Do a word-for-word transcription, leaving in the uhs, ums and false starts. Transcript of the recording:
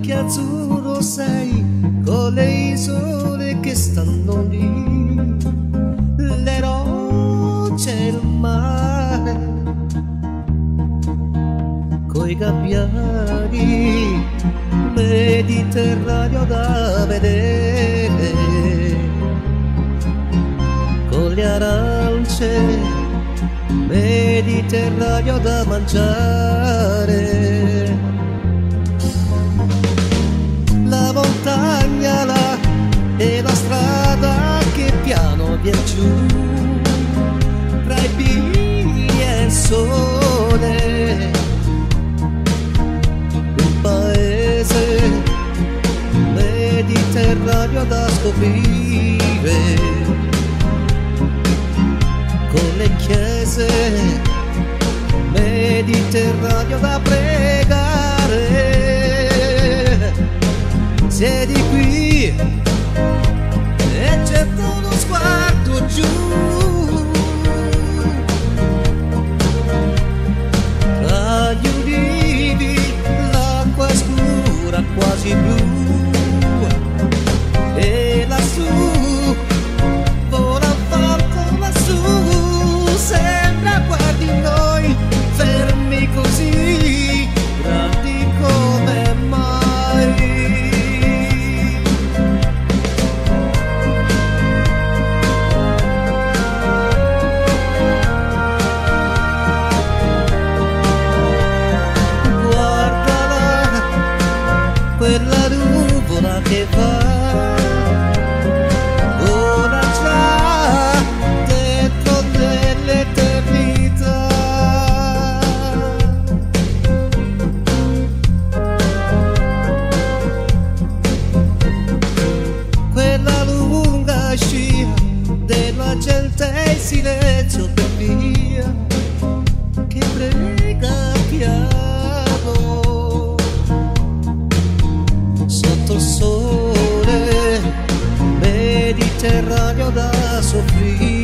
che azzurro sei, con le isole che stanno lì, le rocce e il mare, coi gabbiani, Mediterraneo da vedere, con le arance, Mediterraneo da mangiare. La montagna là e la strada che piano viene giù, tra i pini e il sole, un paese mediterraneo da scoprire, con le chiese, mediterraneo da pregare. Siedi qui e getto uno sguardo giù, tra gli ulivi l'acqua è scura quasi blu, e lassù vola un falco lassù, sembra guardi noi fermi così, grandi come mai. Quella nuvola che va, vola già dentro nell'eternità. Quella lunga scia della gente in silenzio per via, che prega piano sotto il sole mediterraneo da soffrire.